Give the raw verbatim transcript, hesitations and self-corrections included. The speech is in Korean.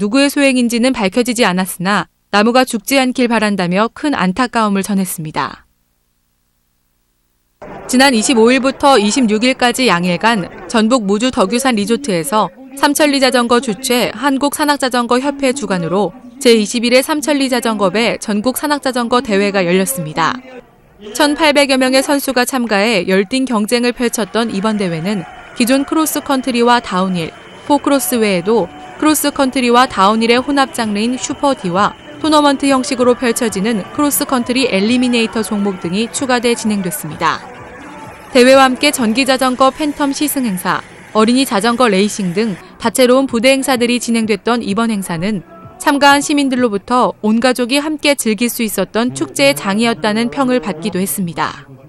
누구의 소행인지는 밝혀지지 않았으나 나무가 죽지 않길 바란다며 큰 안타까움을 전했습니다. 지난 이십오일부터 이십육일까지 양일간 전북 무주 덕유산 리조트에서 삼천리 자전거 주최 한국산악자전거협회 주관으로 제이십일 회 삼천리 자전거배 전국 산악자전거 대회가 열렸습니다. 천팔백여 명의 선수가 참가해 열띤 경쟁을 펼쳤던 이번 대회는 기존 크로스컨트리와 다운힐, 포크로스 외에도 크로스컨트리와 다운힐의 혼합 장르인 슈퍼디와 토너먼트 형식으로 펼쳐지는 크로스컨트리 엘리미네이터 종목 등이 추가돼 진행됐습니다. 대회와 함께 전기자전거 팬텀 시승 행사, 어린이 자전거 레이싱 등 다채로운 부대 행사들이 진행됐던 이번 행사는 참가한 시민들로부터 온 가족이 함께 즐길 수 있었던 축제의 장이었다는 평을 받기도 했습니다.